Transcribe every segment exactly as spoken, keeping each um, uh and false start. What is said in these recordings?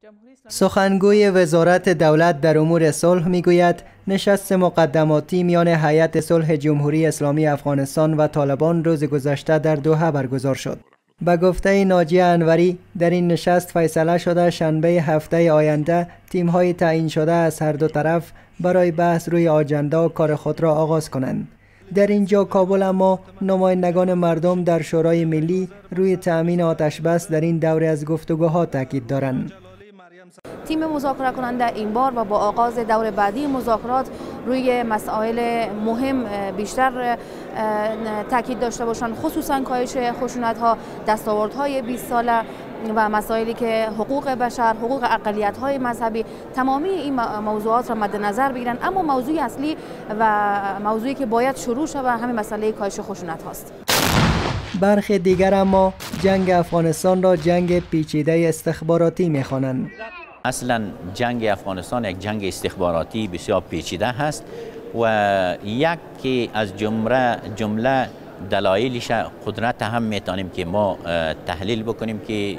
سخنگوی وزارت دولت در امور صلح میگوید نشست مقدماتی میان هیئت صلح جمهوری اسلامی افغانستان و طالبان روز گذشته در دوحه برگزار شد. به گفته ناجیه انوری در این نشست فیصله شده شنبه هفته آینده تیم‌های تعیین شده از هر دو طرف برای بحث روی آجنده و کار خود را آغاز کنند. در اینجا کابل اما نمایندگان مردم در شورای ملی روی تأمین آتش بس در این دوره از گفتگوها تاکید دارند. تیم مذاکره کننده این بار و با آغاز دور بعدی مذاکرات روی مسائل مهم بیشتر تاکید داشته باشند، خصوصا کاهش خشونت‌ها، دستاوردهای بیست ساله و مسائلی که حقوق بشر، حقوق اقلیت‌های مذهبی، تمامی این موضوعات را مد نظر بگیرند. اما موضوع اصلی و موضوعی که باید شروع شود همین مسئله کاهش خشونت هاست. برخی دیگر اما جنگ افغانستان را جنگ پیچیده استخباراتی می‌خوانند. اصلا جنگ افغانستان یک جنگ استخباراتی بسیار پیچیده است و یکی از جمله جمله دلایلش قدرت هم میتونیم که ما تحلیل بکنیم که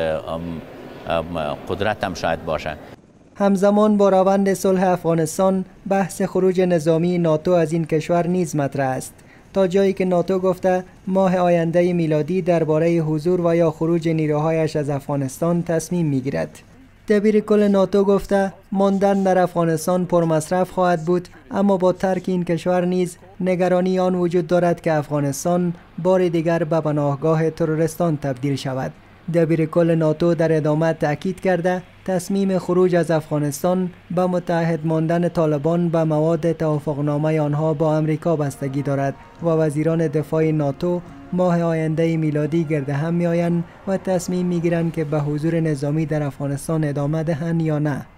قدرت هم شاید باشه. همزمان با روند صلح افغانستان بحث خروج نظامی ناتو از این کشور نیز مطرح است، تا جایی که ناتو گفته ماه آینده میلادی درباره حضور و یا خروج نیروهایش از افغانستان تصمیم میگیرد. دبیر کل ناتو گفته ماندن در افغانستان پرمصرف خواهد بود، اما با ترک این کشور نیز نگرانی آن وجود دارد که افغانستان بار دیگر به پناهگاه تروریستان تبدیل شود. دبیر کل ناتو در ادامه تأکید کرده تصمیم خروج از افغانستان به متحد ماندن طالبان به مواد توافقنامه آنها با امریکا بستگی دارد و وزیران دفاع ناتو ماه آینده میلادی گرد هم میآیند و تصمیم میگیرند که به حضور نظامی در افغانستان ادامه دهند یا نه.